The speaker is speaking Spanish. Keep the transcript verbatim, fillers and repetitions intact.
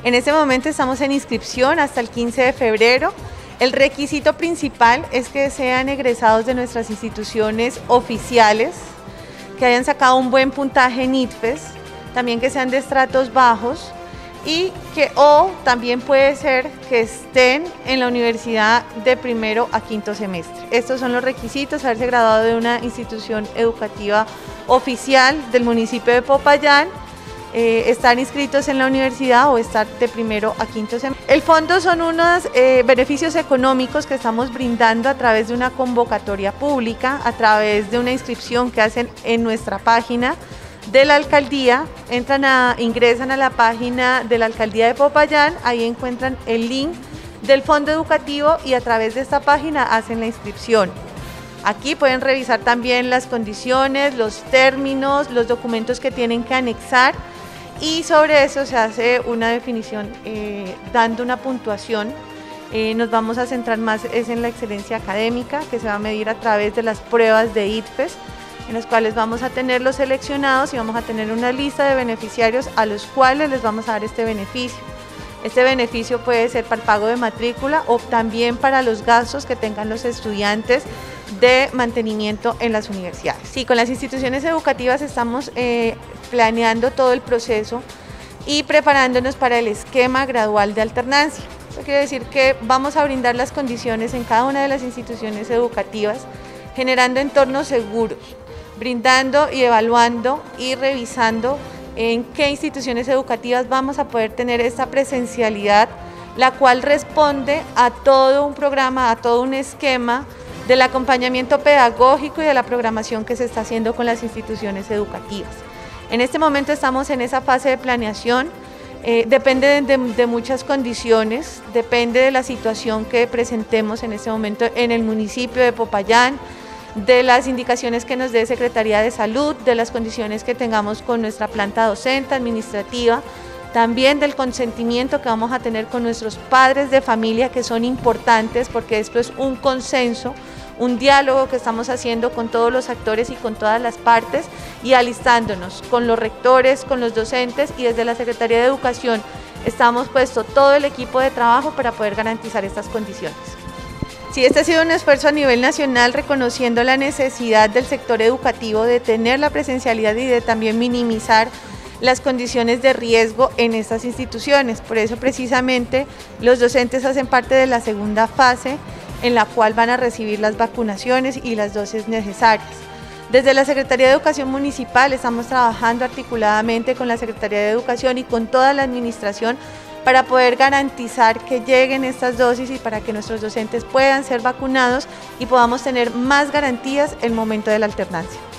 En este momento estamos en inscripción hasta el quince de febrero. El requisito principal es que sean egresados de nuestras instituciones oficiales, que hayan sacado un buen puntaje en I T F E S, también que sean de estratos bajos y que o también puede ser que estén en la universidad de primero a quinto semestre. Estos son los requisitos: haberse graduado de una institución educativa oficial del municipio de Popayán, eh, estar inscritos en la universidad o estar de primero a quinto semestre. El fondo son unos eh, beneficios económicos que estamos brindando a través de una convocatoria pública, a través de una inscripción que hacen en nuestra página de la alcaldía. Entran a, ingresan a la página de la alcaldía de Popayán, ahí encuentran el link del fondo educativo y a través de esta página hacen la inscripción. Aquí pueden revisar también las condiciones, los términos, los documentos que tienen que anexar y sobre eso se hace una definición eh, dando una puntuación. Eh, nos vamos a centrar más es en la excelencia académica, que se va a medir a través de las pruebas de I T F E S, en las cuales vamos a tener los seleccionados y vamos a tener una lista de beneficiarios a los cuales les vamos a dar este beneficio. Este beneficio puede ser para el pago de matrícula o también para los gastos que tengan los estudiantes de mantenimiento en las universidades. Sí, con las instituciones educativas estamos eh, planeando todo el proceso y preparándonos para el esquema gradual de alternancia. Eso quiere decir que vamos a brindar las condiciones en cada una de las instituciones educativas, generando entornos seguros, brindando y evaluando y revisando en qué instituciones educativas vamos a poder tener esta presencialidad, la cual responde a todo un programa, a todo un esquema del acompañamiento pedagógico y de la programación que se está haciendo con las instituciones educativas. En este momento estamos en esa fase de planeación, eh, depende de, de, de muchas condiciones, depende de la situación que presentemos en este momento en el municipio de Popayán, de las indicaciones que nos dé Secretaría de Salud, de las condiciones que tengamos con nuestra planta docente, administrativa, también del consentimiento que vamos a tener con nuestros padres de familia, que son importantes porque esto es un consenso, un diálogo que estamos haciendo con todos los actores y con todas las partes y alistándonos con los rectores, con los docentes y desde la Secretaría de Educación estamos puesto todo el equipo de trabajo para poder garantizar estas condiciones. Sí, este ha sido un esfuerzo a nivel nacional reconociendo la necesidad del sector educativo de tener la presencialidad y de también minimizar las condiciones de riesgo en estas instituciones. Por eso precisamente los docentes hacen parte de la segunda fase en la cual van a recibir las vacunaciones y las dosis necesarias. Desde la Secretaría de Educación Municipal estamos trabajando articuladamente con la Secretaría de Educación y con toda la administración para poder garantizar que lleguen estas dosis y para que nuestros docentes puedan ser vacunados y podamos tener más garantías en el momento de la alternancia.